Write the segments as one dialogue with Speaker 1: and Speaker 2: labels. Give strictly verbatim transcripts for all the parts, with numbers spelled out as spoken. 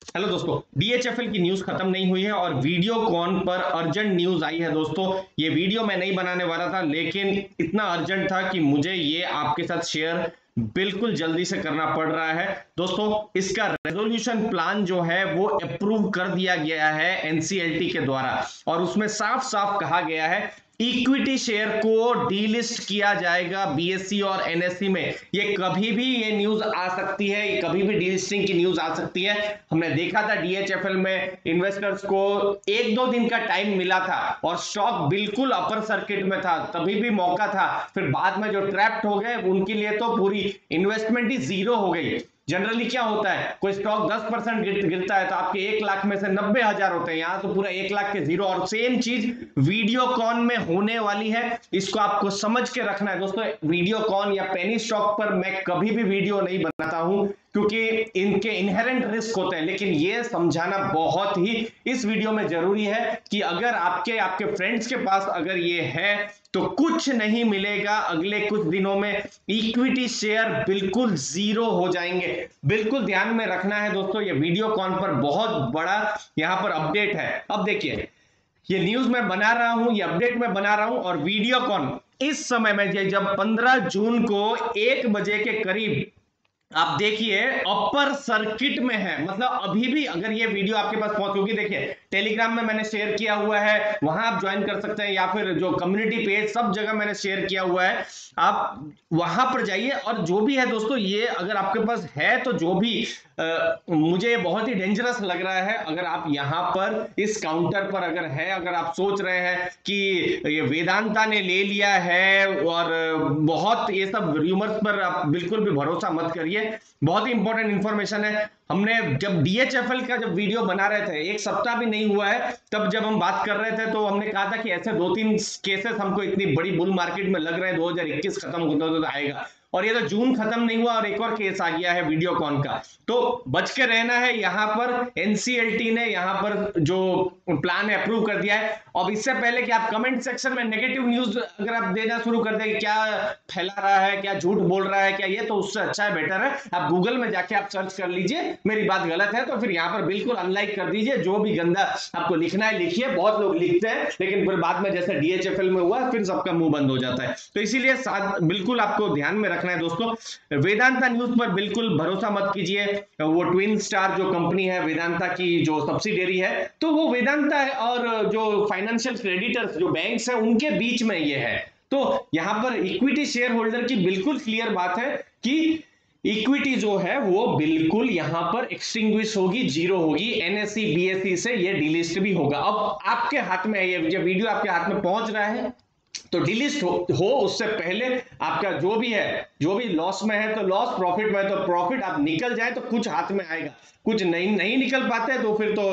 Speaker 1: Hello दोस्तों, DHFL की news खत्म नहीं हुई है और वीडियोकॉन पर अर्जेंट न्यूज आई है। दोस्तों ये वीडियो मैं नहीं बनाने वाला था, लेकिन इतना अर्जेंट था कि मुझे ये आपके साथ शेयर बिल्कुल जल्दी से करना पड़ रहा है। दोस्तों इसका रेजोल्यूशन प्लान जो है वो अप्रूव कर दिया गया है एनसीएलटी के द्वारा और उसमें साफ साफ कहा गया है इक्विटी शेयर को डीलिस्ट किया जाएगा बीएसई और एनएसई में। ये कभी भी ये न्यूज आ सकती है, ये कभी भी डीलिस्टिंग की न्यूज आ सकती है। हमने देखा था डीएचएफएल में इन्वेस्टर्स को एक दो दिन का टाइम मिला था और स्टॉक बिल्कुल अपर सर्किट में था, तभी भी मौका था। फिर बाद में जो ट्रैप्ड हो गए उनके लिए तो पूरी इन्वेस्टमेंट ही जीरो हो गई। जनरली क्या होता है, कोई स्टॉक दस परसेंट गिर, गिरता है तो आपके एक लाख में से नब्बे हजार होते हैं, यहां तो पूरा एक लाख के जीरो। और सेम चीज वीडियोकॉन में होने वाली है, इसको आपको समझ के रखना है। दोस्तों वीडियोकॉन या पेनी स्टॉक पर मैं कभी भी वीडियो नहीं बनाता हूं क्योंकि इनके इनहेरेंट रिस्क होते हैं, लेकिन यह समझाना बहुत ही इस वीडियो में जरूरी है कि अगर आपके आपके फ्रेंड्स के पास अगर ये है तो कुछ नहीं मिलेगा। अगले कुछ दिनों में इक्विटी शेयर बिल्कुल जीरो हो जाएंगे, बिल्कुल ध्यान में रखना है। दोस्तों ये वीडियोकॉन पर बहुत बड़ा यहां पर अपडेट है। अब देखिए ये न्यूज मैं बना रहा हूं, ये अपडेट मैं बना रहा हूं और वीडियोकॉन इस समय में जब पंद्रह जून को एक बजे के करीब आप देखिए अपर सर्किट में है, मतलब अभी भी अगर ये वीडियो आपके पास पहुंच, क्योंकि देखिए टेलीग्राम में मैंने शेयर किया हुआ है, वहां आप ज्वाइन कर सकते हैं, या फिर जो कम्युनिटी पेज सब जगह मैंने शेयर किया हुआ है, आप वहां पर जाइए। और जो भी है दोस्तों, ये अगर आपके पास है तो जो भी आ, मुझे बहुत ही डेंजरस लग रहा है अगर आप यहां पर इस काउंटर पर अगर है, अगर आप सोच रहे हैं कि ये वेदांता ने ले लिया है, और बहुत ये सब रूमर्स पर आप बिल्कुल भी भरोसा मत करिए। बहुत ही इंपॉर्टेंट इंफॉर्मेशन है। हमने जब डीएचएफएल का जब वीडियो बना रहे थे, एक सप्ताह भी नहीं हुआ है, तब जब हम बात कर रहे थे तो हमने कहा था कि ऐसे दो तीन केसेस हमको इतनी बड़ी बुल मार्केट में लग रहे हैं दो हज़ार इक्कीस खत्म होता तो आएगा, और ये तो जून खत्म नहीं हुआ और एक और केस आ गया है वीडियोकॉन का। तो बच के रहना है। यहां पर एनसीएलटी ने यहां पर जो प्लान है अप्रूव कर दिया है। अब इससे पहले कि आप कमेंट सेक्शन में नेगेटिव न्यूज अगर आप देना शुरू कर दें, क्या फैला रहा है, क्या झूठ बोल रहा है, क्या ये, तो उससे अच्छा है, बेटर है आप गूगल में जाके आप सर्च कर लीजिए, मेरी बात गलत है तो फिर यहां पर बिल्कुल अनलाइक कर दीजिए। जो भी गंदा आपको लिखना है लिखिए। बहुत लोग लिखते हैं लेकिन फिर बाद में जैसे डीएचएफएल में हुआ फिर सबका मुंह बंद हो जाता है, तो इसीलिए बिल्कुल आपको ध्यान में रखना है। दोस्तों वेदांता न्यूज पर बिल्कुल भरोसा मत कीजिए। वो ट्विन स्टार जो कंपनी है वेदांता की जो सब्सिडियरी है, तो वो वेदांता है और जो फाइनेंशियल क्रेडिटर्स जो बैंक्स हैं उनके बीच में ये है। तो यहां पर इक्विटी शेयर होल्डर की बिल्कुल क्लियर बात है कि इक्विटी जो है वो बिल्कुल यहां पर एक्सटिंग्विश होगी, जीरो होगी। एनएसई बीएसई से ये डिलिस्ट भी होगा। अब आपके हाथ में है, ये वीडियो आपके हाथ में पहुंच रहा है तो डिलिस्ट हो, हो उससे पहले आपका जो भी है, जो भी लॉस में है तो लॉस, प्रॉफिट में है तो प्रॉफिट, आप निकल जाए तो कुछ हाथ में आएगा। कुछ नहीं नहीं निकल पाते तो फिर तो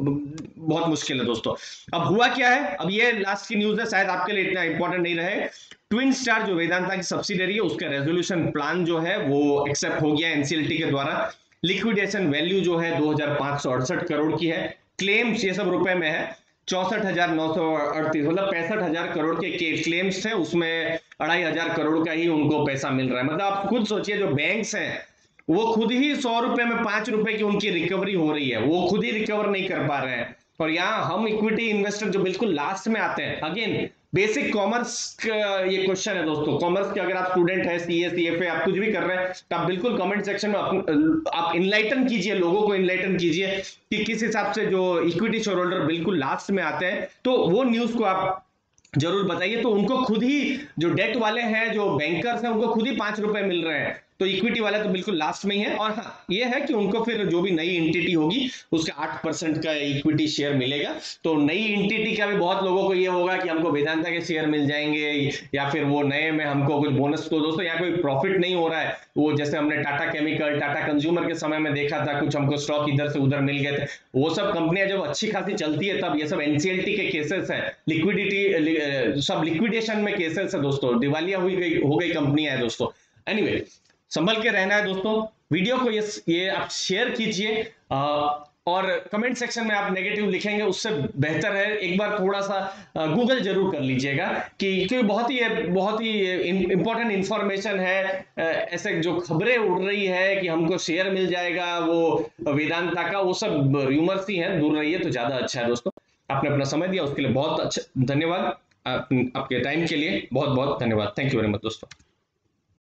Speaker 1: बहुत मुश्किल है। दोस्तों अब हुआ क्या है, अब ये लास्ट की न्यूज है, शायद आपके लिए इतना इंपॉर्टेंट नहीं रहे। ट्विन स्टार जो वेदांता की सब्सिडियरी है उसका रेजोल्यूशन प्लान जो है वो एक्सेप्ट हो गया एनसीएलटी के द्वारा। लिक्विडेशन वैल्यू जो है दो हजार पांच सौ अड़सठ करोड़ की है। क्लेम्स ये सब रुपए में है चौसठ हजार नौ सौ अड़तीस, मतलब पैंसठ हजार करोड़ के क्लेम्स थे, उसमें अढ़ाई हजार करोड़ का ही उनको पैसा मिल रहा है। मतलब आप खुद सोचिए, जो बैंक्स हैं वो खुद ही सौ रुपए में पांच रुपए की उनकी रिकवरी हो रही है, वो खुद ही रिकवर नहीं कर पा रहे हैं। और यहाँ हम इक्विटी इन्वेस्टर जो बिल्कुल लास्ट में आते हैं। अगेन बेसिक कॉमर्स ये क्वेश्चन है दोस्तों, कॉमर्स के अगर आप स्टूडेंट है, सीए सीएफए आप कुछ भी कर रहे हैं तो आप बिल्कुल कमेंट सेक्शन में आप, आप इनलाइटन कीजिए, लोगों को इनलाइटन कीजिए कि किस हिसाब से जो इक्विटी शेयर होल्डर बिल्कुल लास्ट में आते हैं, तो वो न्यूज को आप जरूर बताइए। तो उनको खुद ही जो डेट वाले हैं, जो बैंकर्स हैं, उनको खुद ही पांच रुपए मिल रहे हैं, तो इक्विटी वाले तो बिल्कुल लास्ट में ही है। और हाँ ये है कि उनको फिर जो भी नई एंटिटी होगी उसका आठ परसेंट का इक्विटी शेयर मिलेगा। तो नई एंटिटी का भी बहुत लोगों को ये होगा कि हमको वेदांता के शेयर मिल जाएंगे या फिर वो नए में हमको कुछ बोनस। तो दोस्तों यहाँ कोई प्रॉफिट नहीं हो रहा है। वो जैसे हमने टाटा केमिकल, टाटा कंज्यूमर के समय में देखा था, कुछ हमको स्टॉक इधर से उधर मिल गए थे। वो सब कंपनियां जब अच्छी खासी चलती है तब ये सब एनसीएलटी के केसेस है, लिक्विडिटी सब लिक्विडेशन में केसेस है दोस्तों, दिवालिया हुई गई हो गई कंपनियां है दोस्तों। एनीवे संभल के रहना है दोस्तों। वीडियो को ये ये आप शेयर कीजिए, और कमेंट सेक्शन में आप नेगेटिव लिखेंगे उससे बेहतर है एक बार थोड़ा सा गूगल जरूर कर लीजिएगा, कि क्योंकि बहुत ही बहुत ही इंपॉर्टेंट इंफॉर्मेशन है। ऐसे जो खबरें उड़ रही है कि हमको शेयर मिल जाएगा वो वेदांता का, वो सब र्यूमर्स ही हैं, दूर रहिए तो ज्यादा अच्छा है। दोस्तों आपने अपना समय दिया उसके लिए बहुत अच्छा धन्यवाद, आपके टाइम के लिए बहुत बहुत धन्यवाद। थैंक यू वेरी मच दोस्तों।